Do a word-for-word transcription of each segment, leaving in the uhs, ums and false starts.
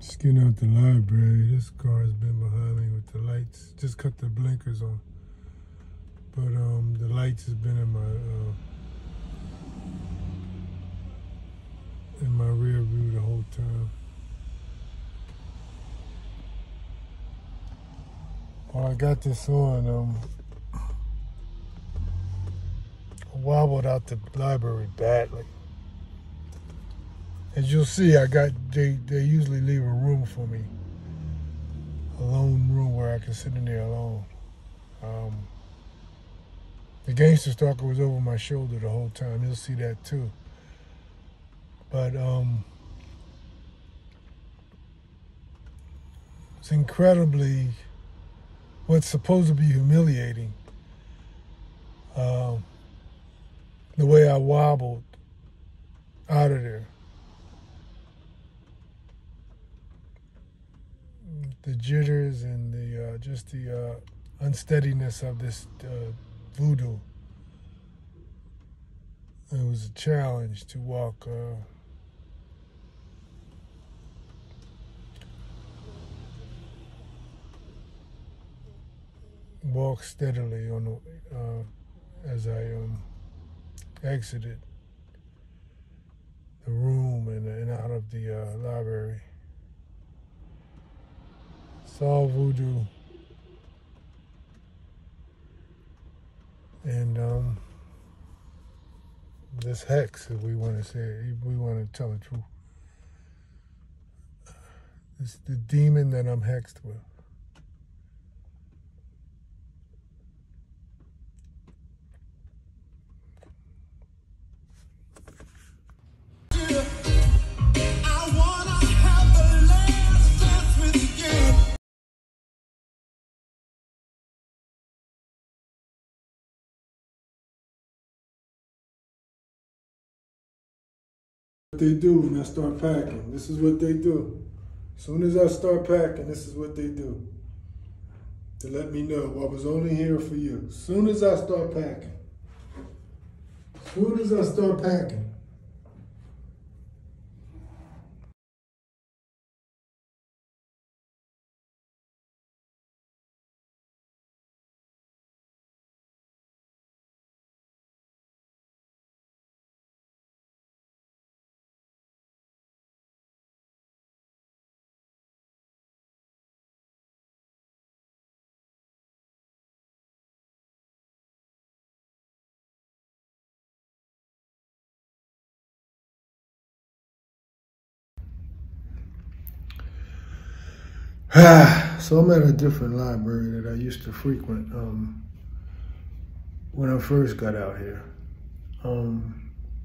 Just getting out the library. This car's been behind me with the lights. Just cut the blinkers on. But um, the lights has been in my uh, in my rear view the whole time. Well, I got this on. Um, I wobbled out the library badly. As you'll see, I got they they usually leave a room for me, a lone room where I can sit in there alone. Um, the Gangster Stalker was over my shoulder the whole time. You'll see that too. But um, it's incredibly what's supposed to be humiliating. Um, the way I wobbled out of there. The jitters and the uh, just the uh, unsteadiness of this uh, voodoo. It was a challenge to walk uh, walk steadily on the, uh, as I um, exited the room and, and out of the uh, library. It's all voodoo. And um, this hex, if we want to say it, if we want to tell the truth. It's the demon that I'm hexed with. What they do when I start packing. This is what they do. As soon as I start packing, this is what they do. To let me know I was only here for you. As soon as I start packing. As soon as I start packing. So I'm at a different library that I used to frequent um, when I first got out here. Um,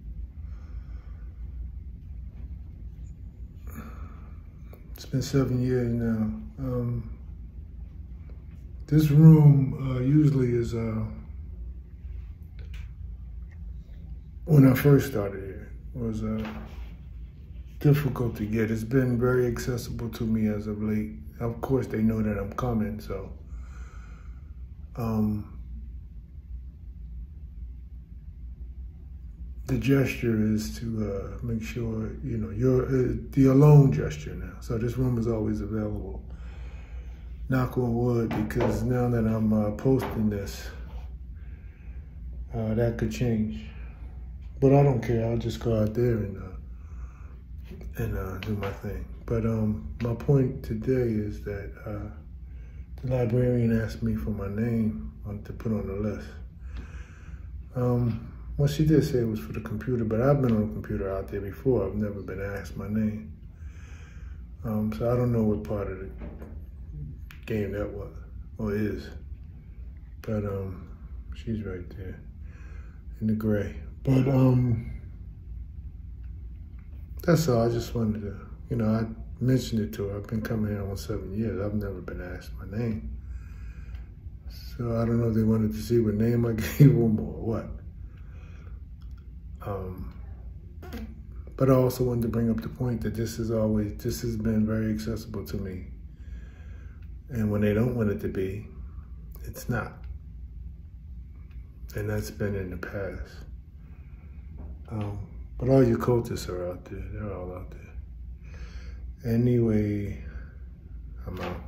it's been seven years now. Um, this room uh, usually is, uh, when I first started here, was uh, difficult to get. It's been very accessible to me as of late. Of course, they know that I'm coming, so. Um, the gesture is to uh, make sure, you know, you're uh, the alone gesture now. So this room is always available. Knock on wood, because now that I'm uh, posting this, uh, that could change. But I don't care. I'll just go out there and uh, and uh, do my thing. But um, my point today is that uh, the librarian asked me for my name on, to put on the list. Um, well, she did say it was for the computer, but I've been on a computer out there before. I've never been asked my name. Um, so I don't know what part of the game that was, or is. But um, she's right there in the gray. But um, that's all. I just wanted to, you know, I mentioned it to her. I've been coming here almost seven years. I've never been asked my name. So I don't know if they wanted to see what name I gave them or what. Um, but I also wanted to bring up the point that this is always, this has been very accessible to me. And when they don't want it to be, it's not. And that's been in the past. Um, but all you cultists are out there. They're all out there. Anyway, I'm out.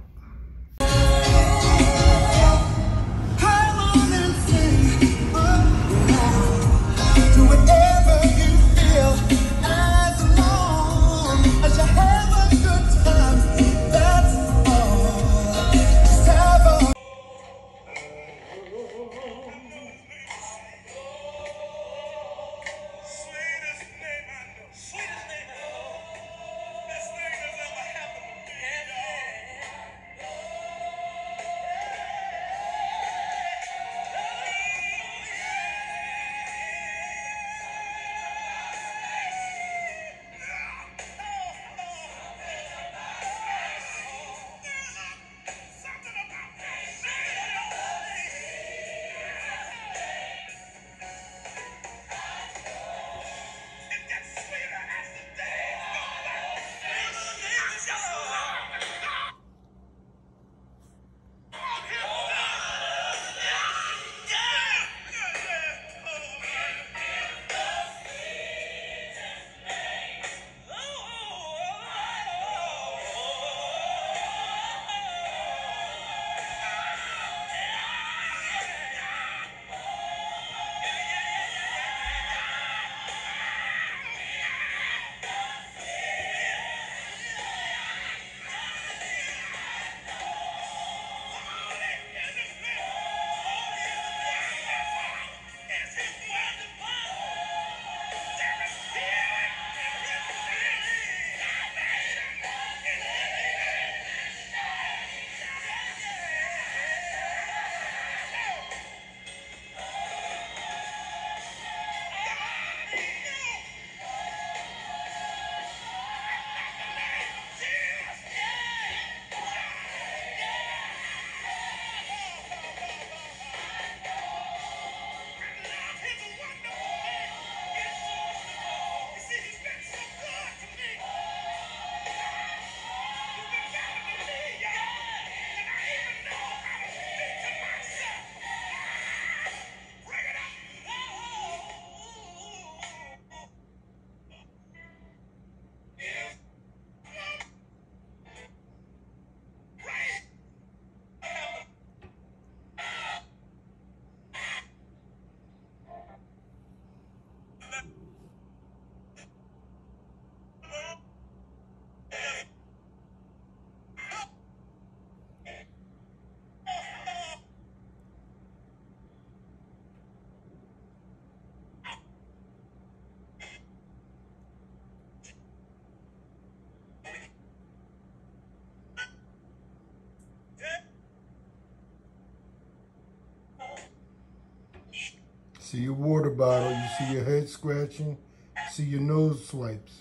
See your water bottle, you see your head scratching, see your nose swipes.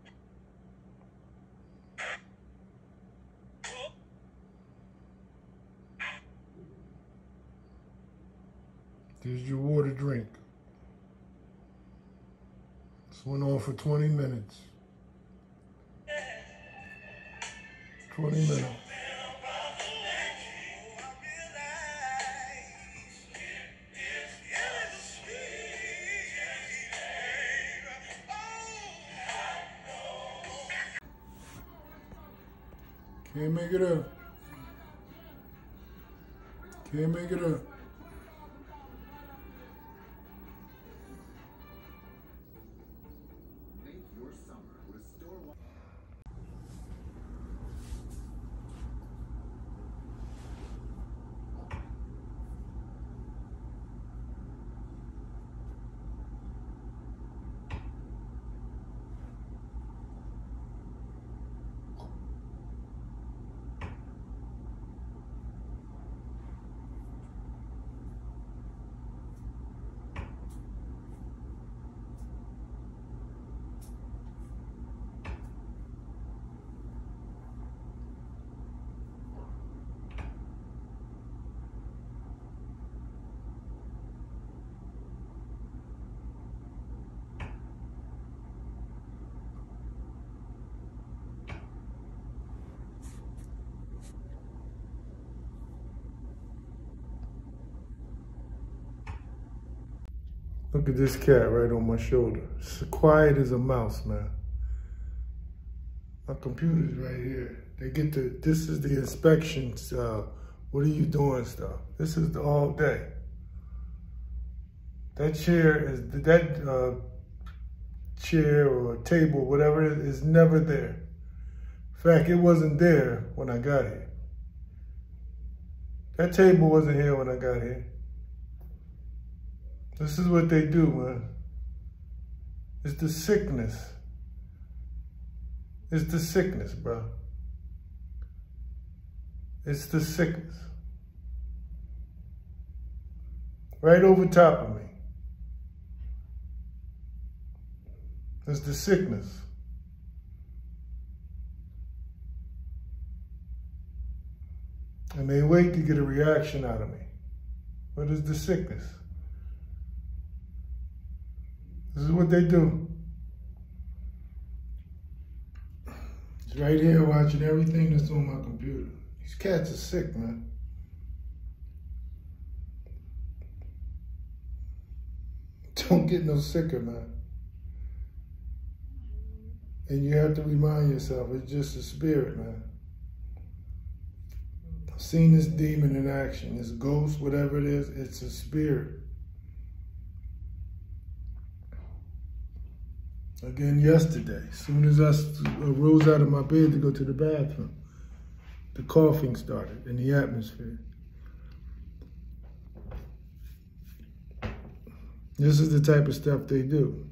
There's your water drink. This went on for twenty minutes. twenty minutes. Can't make it up. Can't make it up. Look at this cat right on my shoulder. It's quiet as a mouse, man. My computer's right here. They get to, this is the inspections, uh, what are you doing stuff. This is the all day. That chair is, that uh, chair or table, whatever it is, is never there. In fact, it wasn't there when I got here. That table wasn't here when I got here. This is what they do, man. It's the sickness. It's the sickness, bro. It's the sickness. Right over top of me. It's the sickness. And they wait to get a reaction out of me. What is the sickness? This is what they do. It's right here watching everything that's on my computer. These cats are sick, man. Don't get no sicker, man. And you have to remind yourself, it's just a spirit, man. I've seen this demon in action. This ghost, whatever it is, it's a spirit. Again, yesterday, as soon as I rose out of my bed to go to the bathroom, the coughing started in the atmosphere. This is the type of stuff they do.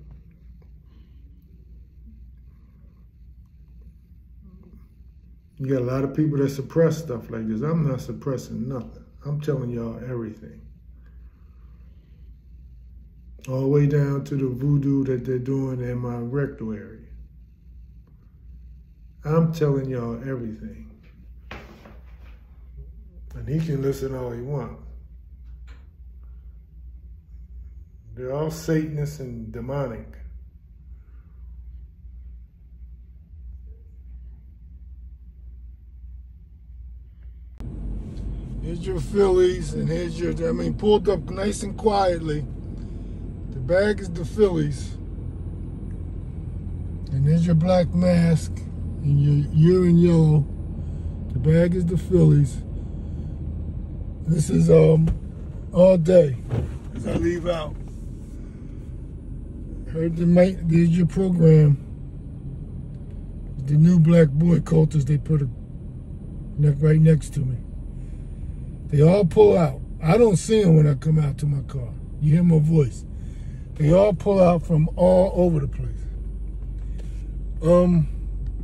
You got a lot of people that suppress stuff like this. I'm not suppressing nothing. I'm telling y'all everything. All the way down to the voodoo that they're doing in my rectal area. I'm telling y'all everything. And he can listen all he wants. They're all Satanists and demonic. Here's your Phillies, and here's your, I mean, pulled up nice and quietly. The bag is the Phillies. And there's your black mask, and your you're in yellow. The bag is the Phillies. This is um all day as I leave out. Heard the mate, there's your program. The new black boy cultists they put a, right next to me. They all pull out. I don't see them when I come out to my car. You hear my voice. They all pull out from all over the place. Um,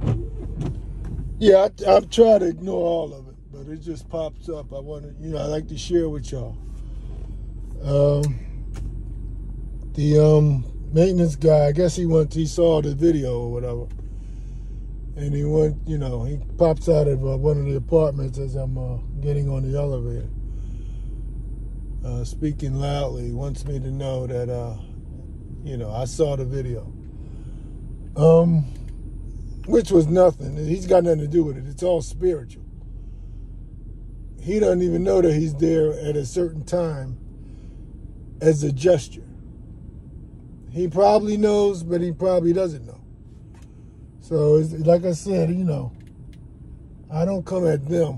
yeah, I, I've tried to ignore all of it, but it just pops up. I want to, you know, I like to share with y'all. Um, the um maintenance guy, I guess he went, he saw the video or whatever, and he went, you know, he pops out of uh, one of the apartments as I'm uh, getting on the elevator, uh, speaking loudly. He wants me to know that, uh, you know, I saw the video, um, which was nothing. He's got nothing to do with it. It's all spiritual. He doesn't even know that he's there at a certain time as a gesture. He probably knows, but he probably doesn't know. So, it's, like I said, you know, I don't come at them.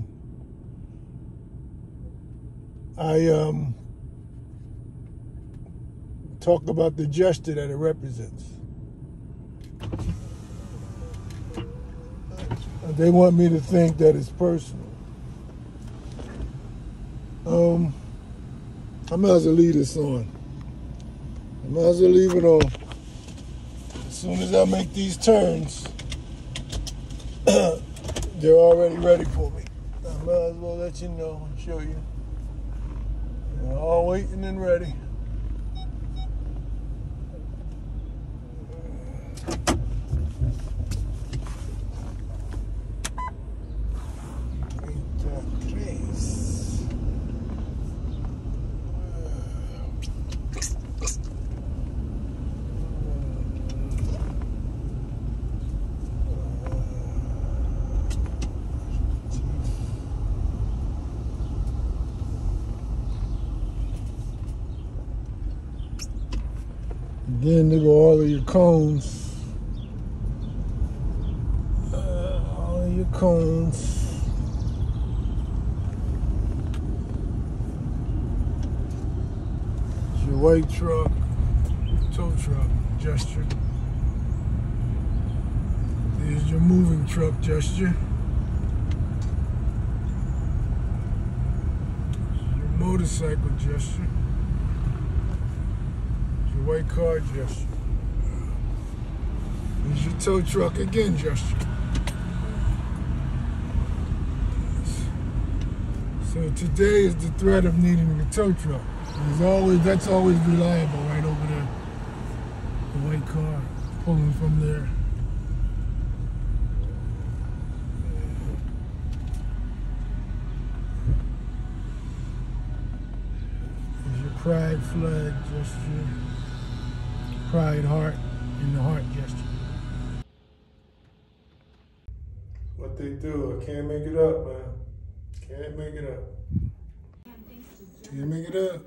I um, talk about the gesture that it represents. They want me to think that it's personal. Um, I might as well leave this on. I might as well leave it on. As soon as I make these turns, they're already ready for me. I might as well let you know and show you. They're all waiting and ready. Then there go all of your cones. Uh, cones. It's your white truck, tow truck gesture. There's your moving truck gesture. Your motorcycle gesture. Your white car gesture. There's your tow truck again gesture. So today is the threat of needing a tow truck. There's always, that's always reliable right over there. The white car pulling from there. There's your pride flag gesture. Pride heart in the heart gesture. What they do, I can't make it up, man. Can't make it up. Can't make it up.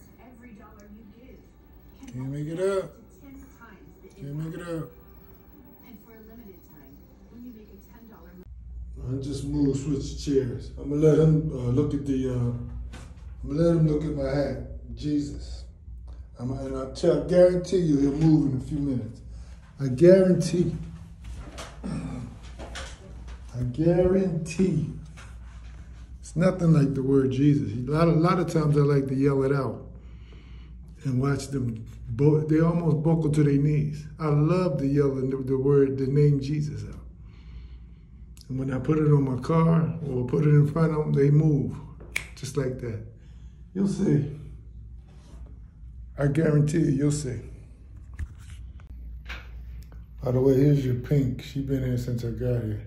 Can't make it up. Can't make it up. I just move, switch chairs. I'm gonna let him uh, look at the. Uh, I'm gonna let him look at my hat. Jesus. I'm, and I tell, guarantee you, he'll move in a few minutes. I guarantee. I guarantee. It's nothing like the word Jesus. A lot of, a lot of times I like to yell it out and watch them, bo they almost buckle to their knees. I love to yell the, the word, the name Jesus out. And when I put it on my car or put it in front of them, they move, just like that. You'll see. I guarantee you, you'll see. By the way, here's your pink. She's been here since I got here.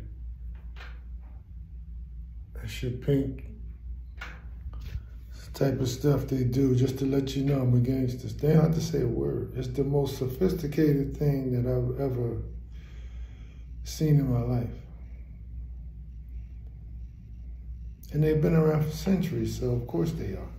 That's your pink. It's the type of stuff they do just to let you know I'm a gangster. They don't have to say a word. It's the most sophisticated thing that I've ever seen in my life. And they've been around for centuries, so of course they are.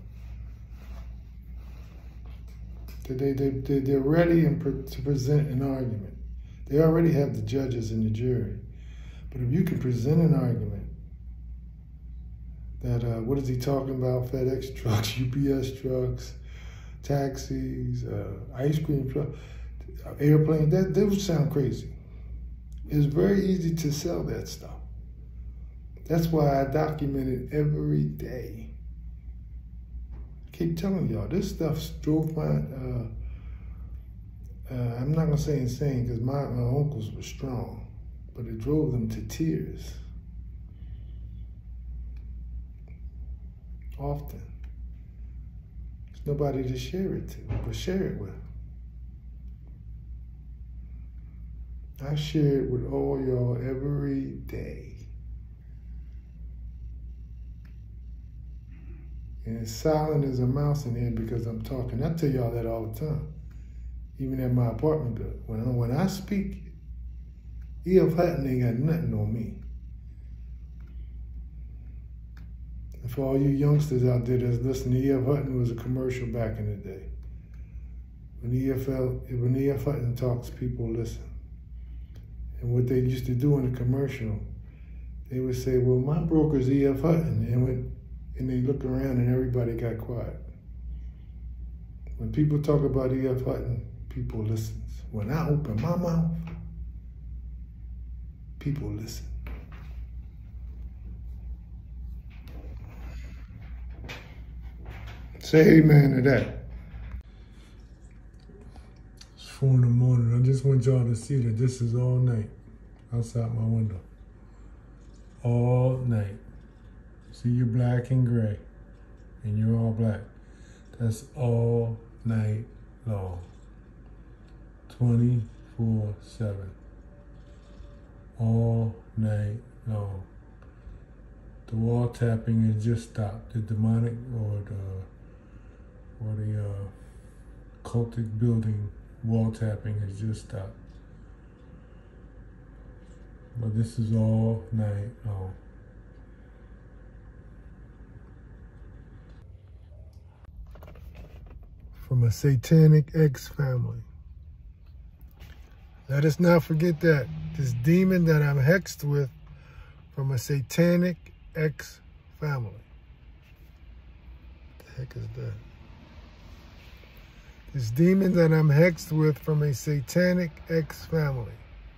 They, they, they, they're ready and pre to present an argument. They already have the judges and the jury. But if you can present an argument that, uh, what is he talking about? FedEx trucks, U P S trucks, taxis, uh, ice cream trucks, airplanes, that, that would sound crazy. It's very easy to sell that stuff. That's why I document it every day. I keep telling y'all, this stuff drove my, uh, uh, I'm not gonna say insane because my, my uncles were strong, but it drove them to tears. Often. There's nobody to share it to, but share it with. I share it with all y'all every day. And it's silent as a mouse in here because I'm talking. I tell y'all that all the time. Even at my apartment building. When I, when I speak, E F Hutton ain't got nothing on me. And for all you youngsters out there that's listening, E F Hutton was a commercial back in the day. When E F L, when E F Hutton talks, people listen. And what they used to do in the commercial, they would say, well, my broker's E F Hutton. And when And they look around and everybody got quiet. When people talk about E F Hutton, people listen. When I open my mouth, people listen. Say amen to that. It's four in the morning. I just want y'all to see that this is all night outside my window. All night. See, you're black and gray, and you're all black. That's all night long, twenty-four seven, all night long. The wall tapping has just stopped. The demonic or the, or the uh, cultic building wall tapping has just stopped. But this is all night long. From a satanic ex-family. Let us not forget that this demon that I'm hexed with from a satanic ex-family. What the heck is that? This demon that I'm hexed with from a satanic ex-family.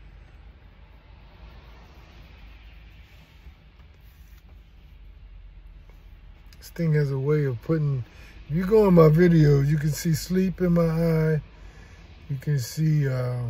This thing has a way of putting, if you go in my videos, you can see sleep in my eye. You can see uh,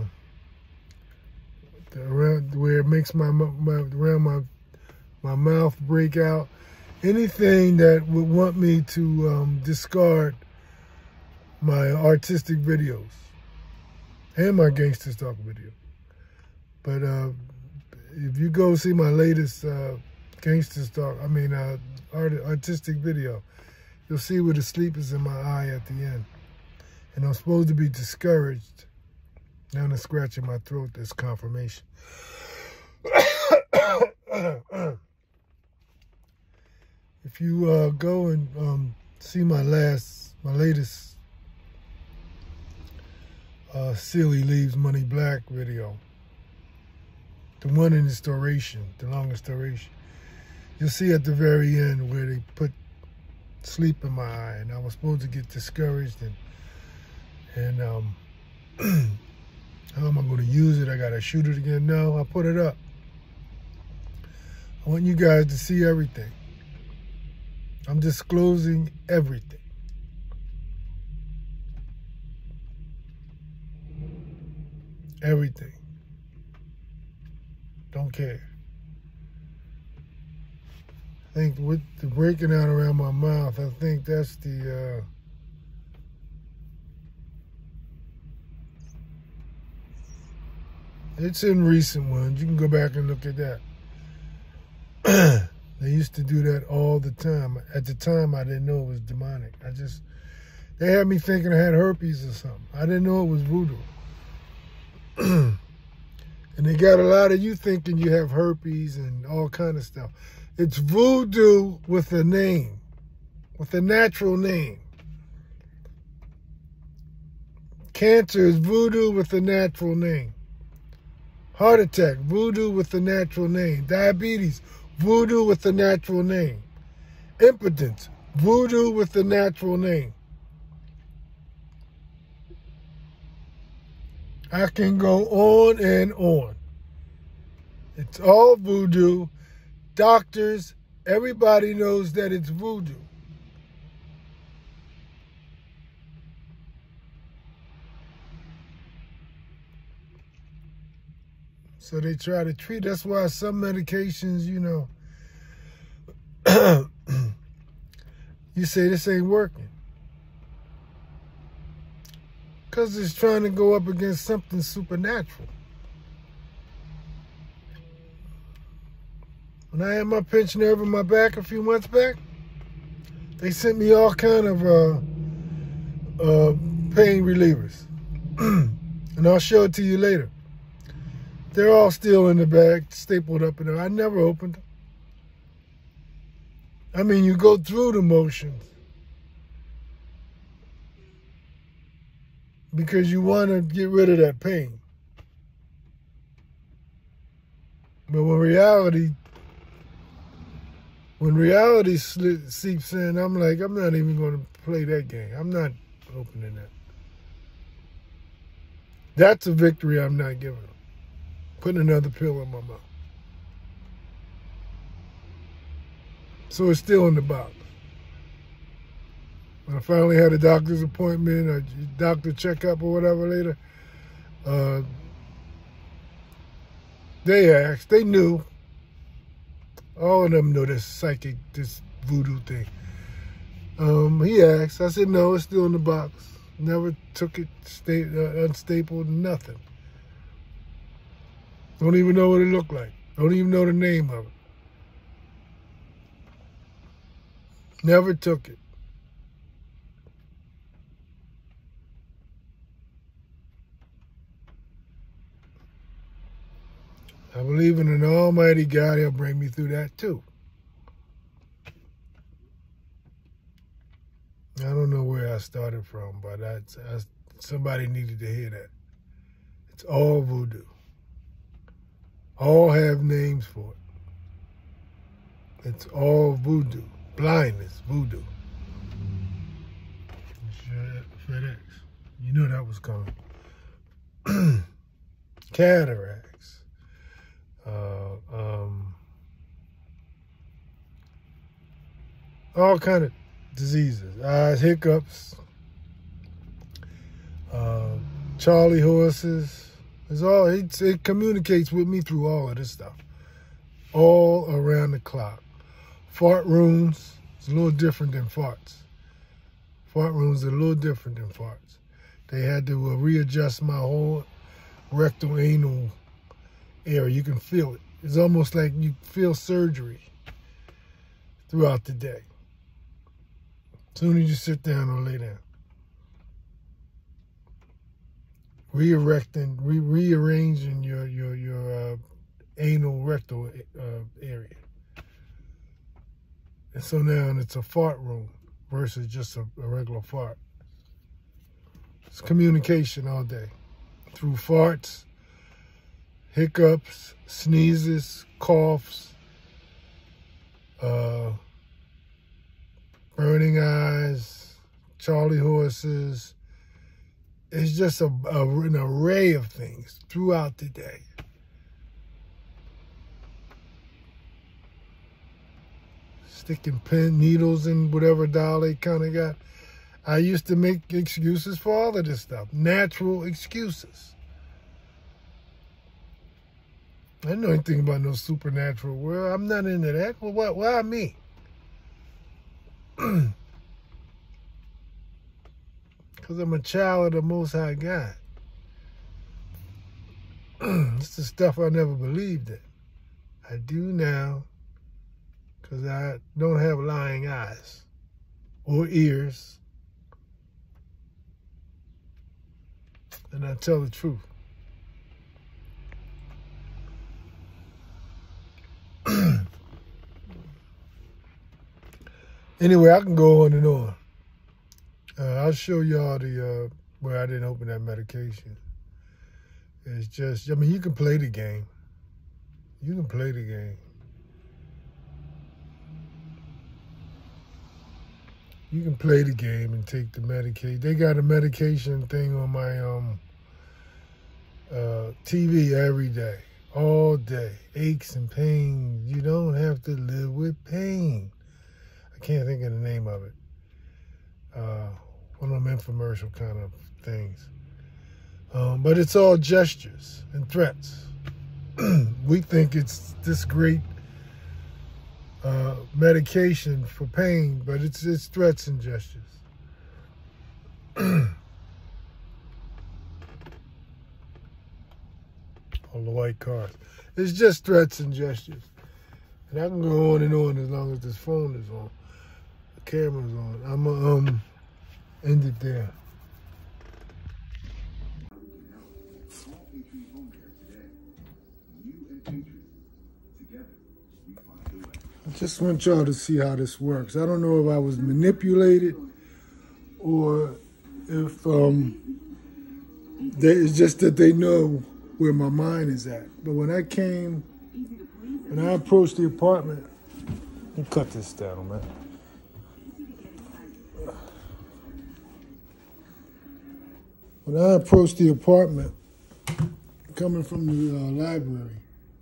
the, around where it makes my, my around my my mouth break out. Anything that would want me to um, discard my artistic videos and my Gangster Stalk video. But uh, if you go see my latest uh, Gangster Stalk, I mean uh, art, artistic video, you'll see where the sleep is in my eye at the end. And I'm supposed to be discouraged. Now I'm scratching my throat, that's confirmation. If you uh, go and um, see my last, my latest uh, Silly Leaves Money Black video, the one in its duration, the longest duration, you'll see at the very end where they put sleep in my eye, and I was supposed to get discouraged and and um, how am I going to use it? I got to shoot it again? No, I put it up. I want you guys to see everything. I'm disclosing everything. Everything. Don't care. I think with the breaking out around my mouth, I think that's the... Uh, it's in recent ones. You can go back and look at that. They used to do that all the time. At the time, I didn't know it was demonic. I just, they had me thinking I had herpes or something. I didn't know it was voodoo. And they got a lot of you thinking you have herpes and all kind of stuff. It's voodoo with a name, with a natural name. Cancer is voodoo with a natural name. Heart attack, voodoo with a natural name. Diabetes, voodoo with a natural name. Impotence, voodoo with a natural name. I can go on and on. It's all voodoo. Doctors, everybody knows that it's voodoo. So they try to treat. That's why some medications, you know, you say this ain't working. Because it's trying to go up against something supernatural. When I had my pinched nerve in my back a few months back, they sent me all kind of uh, uh, pain relievers. And I'll show it to you later. They're all still in the bag, stapled up in there. I never opened them. I mean, you go through the motions because you want to get rid of that pain. But when reality, when reality seeps in, I'm like, I'm not even going to play that game. I'm not opening that. That's a victory I'm not giving them. Putting another pill in my mouth. So it's still in the box. When I finally had a doctor's appointment, a doctor checkup or whatever later, uh, they asked, they knew. All of them know this psychic, this voodoo thing. Um, he asked, I said, no, it's still in the box. Never took it, stay, uh, unstapled, nothing. Don't even know what it looked like. Don't even know the name of it. Never took it. I believe in an almighty God. He'll bring me through that too. I don't know where I started from, but I, I, somebody needed to hear that. It's all voodoo. All have names for it. It's all voodoo. Blindness, voodoo. FedEx. You knew that was coming. Cataracts. Uh, um, all kind of diseases. Eyes, hiccups. Uh, Charlie horses. It's all, it, it communicates with me through all of this stuff. All around the clock. Fart runes. It's a little different than farts. Fart runes are a little different than farts. They had to uh, readjust my whole rectal anal area. You can feel it. It's almost like you feel surgery throughout the day. As soon as you sit down or lay down. Re-erecting, re rearranging your your your uh, anal rectal uh, area. And so now it's a fart room versus just a, a regular fart. It's communication all day through farts, hiccups, sneezes, coughs, uh, burning eyes, Charlie horses. It's just a, a, an array of things throughout the day. Sticking pin needles in whatever doll they kind of got. I used to make excuses for all of this stuff. Natural excuses. I didn't know anything about no supernatural world. I'm not into that. Well, what, why me? Because I'm a child of the Most High God. It's the stuff I never believed in. I do now because I don't have lying eyes or ears. And I tell the truth. Anyway, I can go on and on. Uh, I'll show y'all the uh, where I didn't open that medication. It's just, I mean, you can play the game. You can play the game. You can play the game and take the medication. They got a medication thing on my um uh, T V every day, all day. Aches and pains. You don't have to live with pain. I can't think of the name of it. Uh, one of them infomercial kind of things. Um, but it's all gestures and threats. We think it's this great uh, medication for pain, but it's, it's threats and gestures. All the white cars. It's just threats and gestures. And I can go on and on as long as this phone is on. The camera's on. I'm going to um, end it there. I just want y'all to see how this works. I don't know if I was manipulated or if um, they, it's just that they know where my mind is at. But when I came, when I approached the apartment, let me cut this down, man. When I approached the apartment, coming from the uh, library,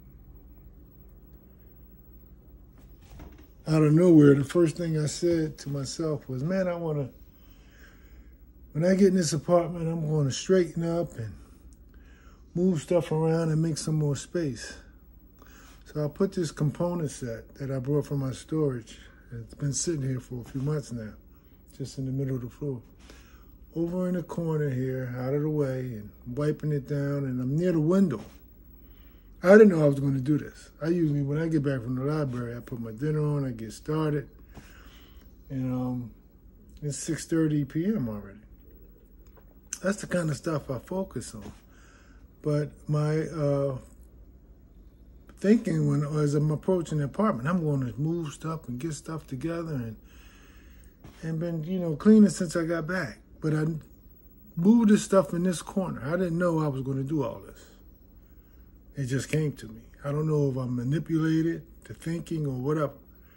out of nowhere, the first thing I said to myself was, man, I want to, when I get in this apartment, I'm going to straighten up and move stuff around and make some more space. So I put this component set that I brought from my storage. It's been sitting here for a few months now, just in the middle of the floor. Over in the corner here, out of the way, and wiping it down, and I'm near the window. I didn't know I was going to do this. I usually, when I get back from the library, I put my dinner on, I get started, and um, it's six thirty p m already. That's the kind of stuff I focus on. But my uh, thinking when as I'm approaching the apartment, I'm going to move stuff and get stuff together, and and been, you know, cleaning since I got back. But I moved this stuff in this corner. I didn't know I was going to do all this. It just came to me. I don't know if I'm manipulated to thinking or whatever.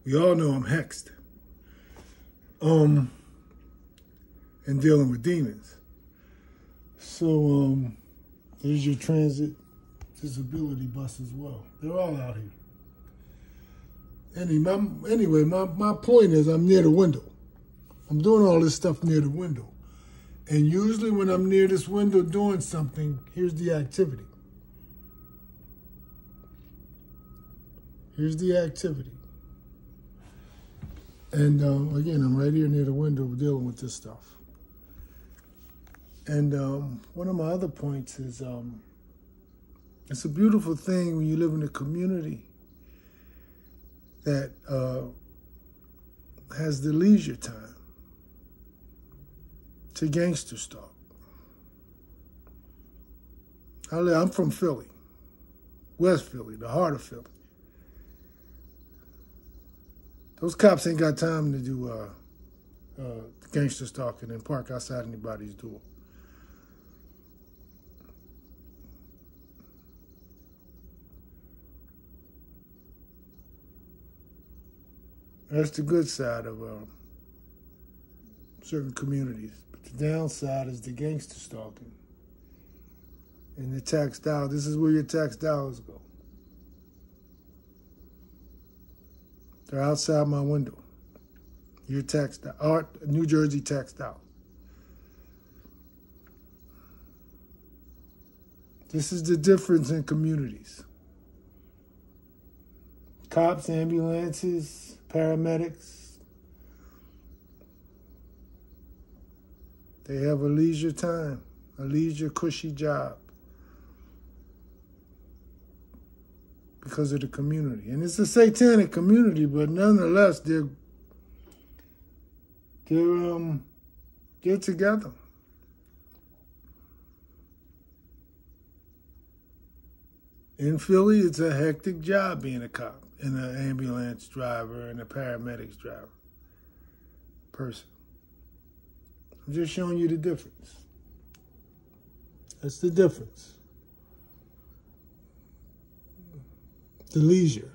We all know I'm hexed. Um, and dealing with demons. So um, there's your transit disability bus as well. They're all out here. Any, my, anyway, my, my point is I'm near the window. I'm doing all this stuff near the window. And usually when I'm near this window doing something, here's the activity. Here's the activity. And uh, again, I'm right here near the window dealing with this stuff. And um, one of my other points is um, it's a beautiful thing when you live in a community that uh, has the leisure time to gangster stalk. I live, I'm from Philly, West Philly, the heart of Philly. Those cops ain't got time to do uh, uh, gangster stalking and park outside anybody's door. That's the good side of uh, certain communities. But the downside is the gangster stalking and the tax dollars. This is where your tax dollars go. They're outside my window. Your tax dollars, New Jersey tax dollars. This is the difference in communities. Cops, ambulances, paramedics, they have a leisure time, a leisure cushy job because of the community. And it's a satanic community, but nonetheless, they're, they're, um, they're together. In Philly, it's a hectic job being a cop and an ambulance driver and a paramedics driver person. I'm just showing you the difference. That's the difference. The leisure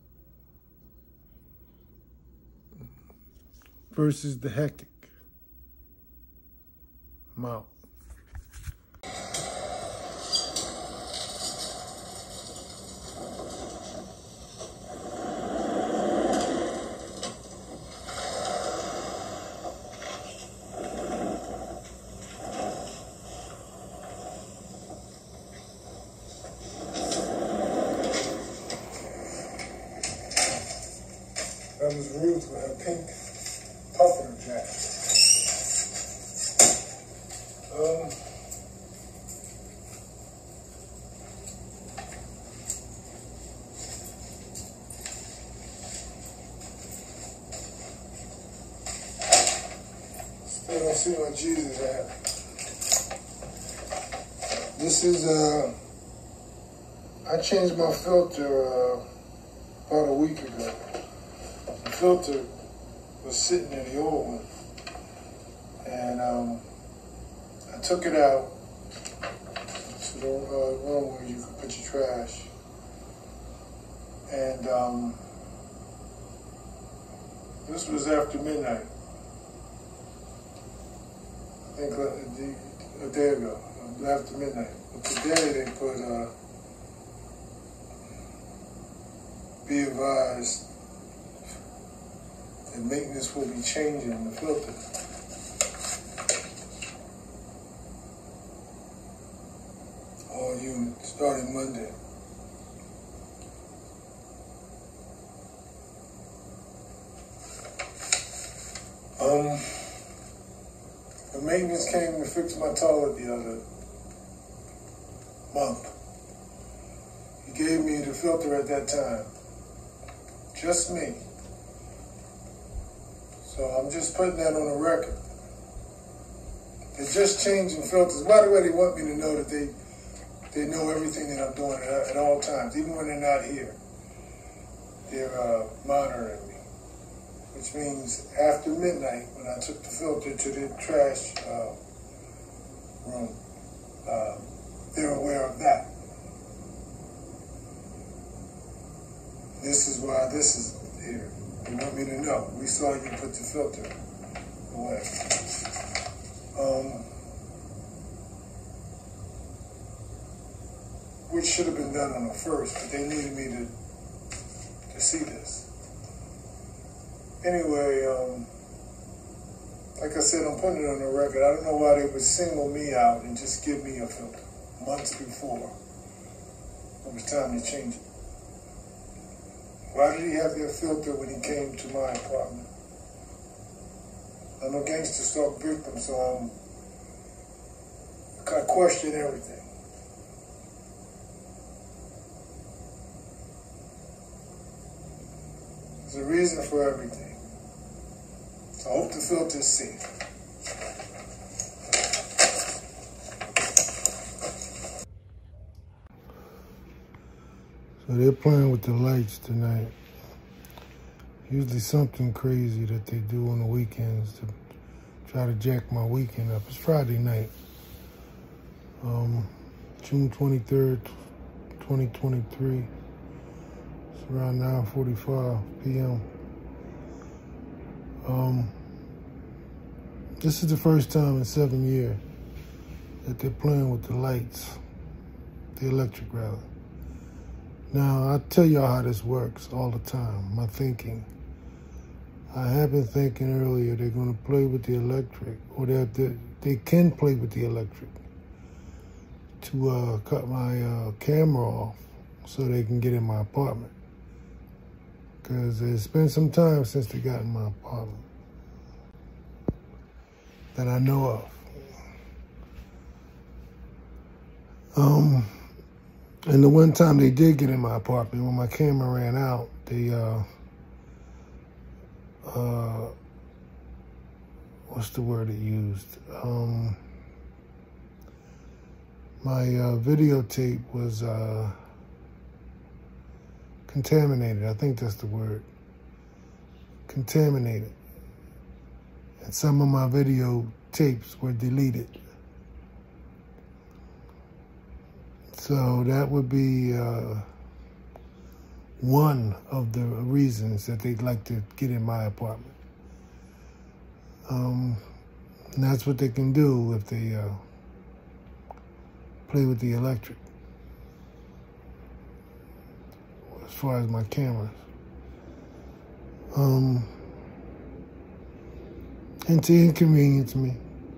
versus the hectic. I'm out. That was Ruth with her pink puffer jacket. Um, still don't see what Jesus at. This is, uh, I changed my filter uh, about a week ago. The filter was sitting in the old one, and um, I took it out to the uh, room where you can put your trash, and um, this was after midnight. I think a, a day ago, after midnight. But today they put, uh, be advised, and maintenance will be changing the filter. All units starting Monday. Um, the maintenance came to fix my toilet the other month. He gave me the filter at that time. Just me. So I'm just putting that on the record. They're just changing filters. By the way, they want me to know that they they know everything that I'm doing at, at all times, even when they're not here. They're uh, monitoring me, which means after midnight, when I took the filter to the trash uh, room, uh, they're aware of that. This is why this is here. You want me to know? We saw you put the filter away. Um, which should have been done on the first, but they needed me to to see this. Anyway, um, like I said, I'm putting it on the record. I don't know why they would single me out and just give me a filter months before it was time to change it. Why did he have that filter when he came to my apartment? I'm a gangster stalk victim, so I'm, I question everything. There's a reason for everything. So I hope the filter's safe. So they're playing with the lights tonight. Usually something crazy that they do on the weekends to try to jack my weekend up. It's Friday night, um, June twenty-third, twenty twenty-three. It's around nine forty-five p m Um, this is the first time in seven years that they're playing with the lights, the electric rather. Now, I tell y'all how this works all the time, my thinking. I have been thinking earlier they're going to play with the electric, or they they can play with the electric to uh, cut my uh, camera off so they can get in my apartment. Because it's been some time since they got in my apartment that I know of. Um, and the one time they did get in my apartment, when my camera ran out, they, uh, uh, what's the word it used? Um, my uh, videotape was uh, contaminated. I think that's the word. Contaminated. And some of my video tapes were deleted. So that would be uh, one of the reasons that they'd like to get in my apartment. Um, and that's what they can do if they uh, play with the electric, as far as my cameras. Um, and to inconvenience me.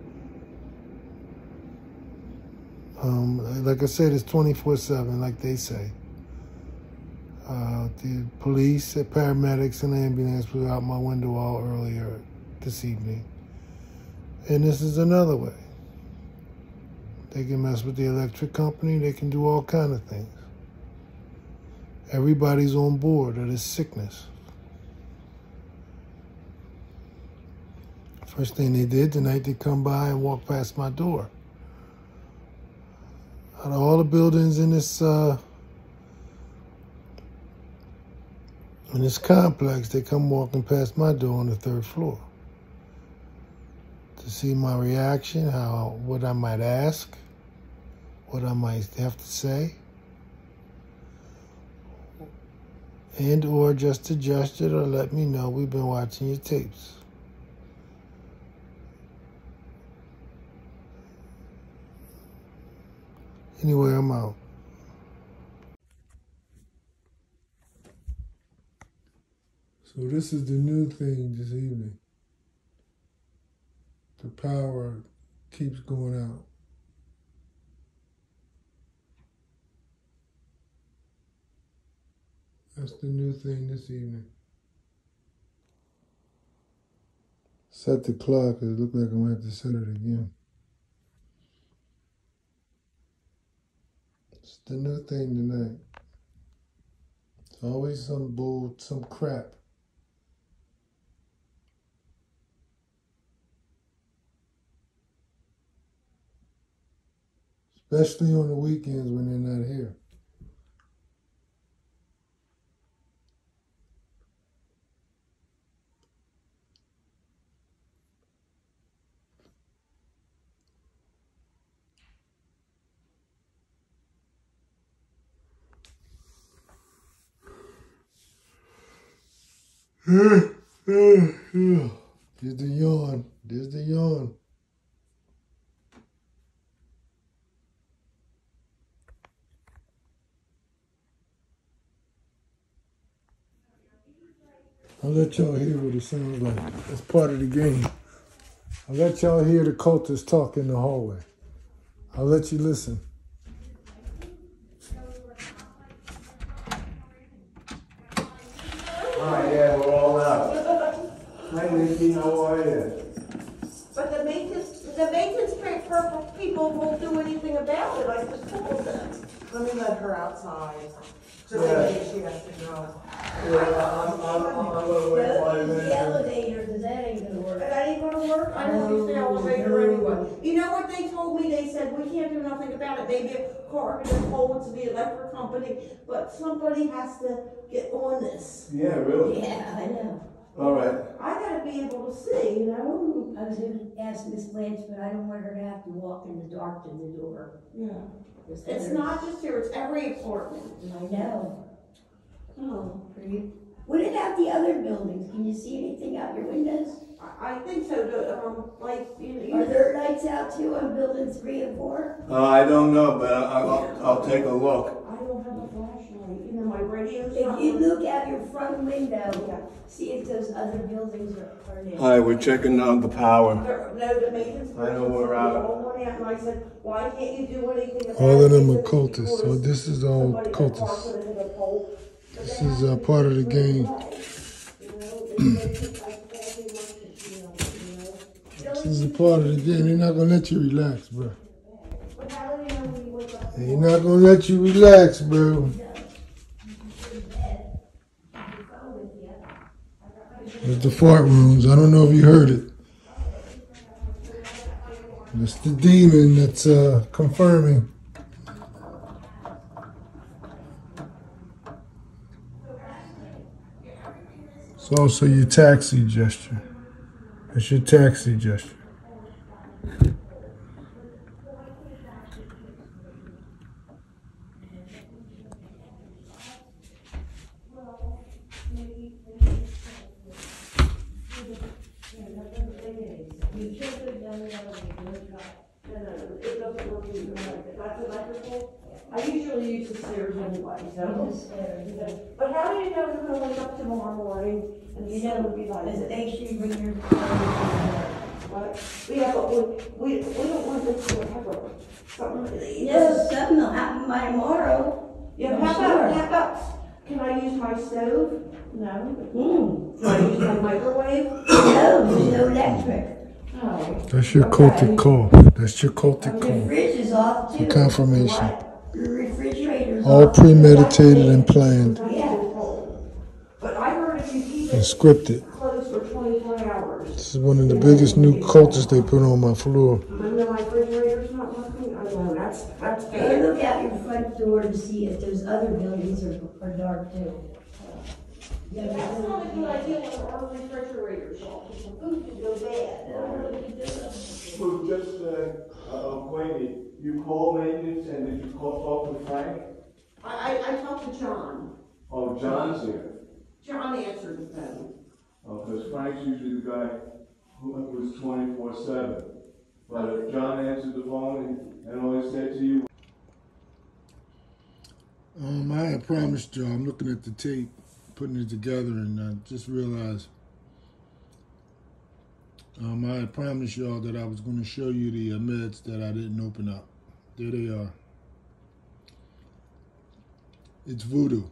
Um, like I said, it's twenty-four seven, like they say. Uh, the police, the paramedics, and the ambulance were out my window all earlier this evening. And this is another way. They can mess with the electric company. They can do all kinds of things. Everybody's on board of this sickness. First thing they did tonight, they come by and walk past my door. Out of all the buildings in this uh, in this complex, they come walking past my door on the third floor to see my reaction, how what I might ask, what I might have to say, and or just to gesture or let me know we've been watching your tapes. Anyway, I'm out. So this is the new thing this evening. The power keeps going out. That's the new thing this evening. Set the clock, it looks like I'm going to have to set it again. It's the new thing tonight. It's always some bull, some crap. Especially on the weekends when they're not here. There's the yawn. There's the yawn. I'll let y'all hear what it sounds like. It's part of the game. I'll let y'all hear the cultists talk in the hallway. I'll let you listen. Oh, yeah, we're all out. Hi, Nikki, how are you? But the maintenance, the maintenance people won't do anything about it. I just told them. Let me let her outside. Just Yeah. in case she has to go. Yeah, I'm, I'm, I'm gonna wait five The minutes. elevator, because that ain't gonna work. That ain't gonna work. I don't use the elevator anyway. You know what they told me? They said, we can't do nothing about it. Maybe a car can hold to the electric company, but somebody has to get on this. Yeah, really? Yeah, I know. All right. I gotta be able to see, you know? I was gonna ask Miss Blanche, but I don't want her to have to walk in the dark to the door. Yeah. It's It's not just here, it's every apartment. I know. Oh. Pretty. What about the other buildings? Can you see anything out your windows? I, I think so, the, um, like, you know. Are there lights out too on buildings three and four? Uh, I don't know, but I, I'll, I'll take a look. I don't have a flashlight, you know, my radio's If not you working. look out your front window, Yeah. see if those other buildings are, are there. All right, we're checking on the power. There- No, the maintenance. I know we're person out. said, "All one out," And I said, why can't you do anything about it? All of them They are said, cultists, so "Because this is all somebody got car cultists. put into the pole." But This they is, have uh, to part of the put it game. away. You know, they- they took, like, faulty electric, you know, you know. This is a part of the game. They're not gonna let you relax, bro. But how do you know when you wake up? They're not gonna let you relax, bro. There's the fart rooms. I don't know if you heard it. It's the demon that's uh, confirming. It's also your taxi gesture. It's your taxi gesture. You should have done the elevator. No, no, no, it doesn't work either way. That's electrical. I usually use the stairs anyway, so. But how do you know you're gonna wake up tomorrow morning and You it's gonna know, be like? is it make sure you bring your. What? Yeah, but we, we, we don't want this to happen. Something. No, something will happen by tomorrow. Yeah, I'm how sure. about, how about, can I use my stove? No. Hmm. Can I use my microwave? No, there's no electric. Oh. That's your Okay. cultic call. That's your cultic Your call. fridge is off too. For confirmation. What? Your refrigerator's All off. premeditated and planned Yeah. But I heard if you keep and it scripted. closed for twenty-four hours. This is one of the biggest new cultists they put on my floor. When the refrigerator's not working, I know, that's, that's Go bad. look out your front door to see if those other buildings are, are dark too. Yeah, That's not a good idea when our refrigerator's off, because the food can go bad. So just, uh, uh, acquainted, you call maintenance and did you call, talk to Frank? I, I, I talked to John. Oh, John's here. John answered the phone. Oh, because Frank's usually the guy who was twenty-four seven. But if John answered the phone and, and always said to you, Um, I had promised y'all, I'm looking at the tape, putting it together, and I just realized um, I had promised y'all that I was going to show you the uh, meds that I didn't open up. There they are. It's voodoo.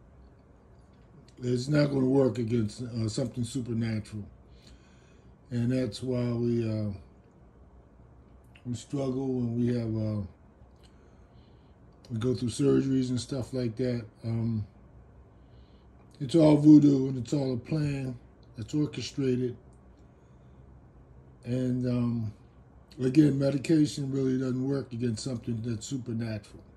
It's not going to work against uh, something supernatural. And that's why we uh, we struggle and we have uh, we go through surgeries and stuff like that. Um, it's all voodoo and it's all a plan. It's orchestrated. And um, again, medication really doesn't work against something that's supernatural.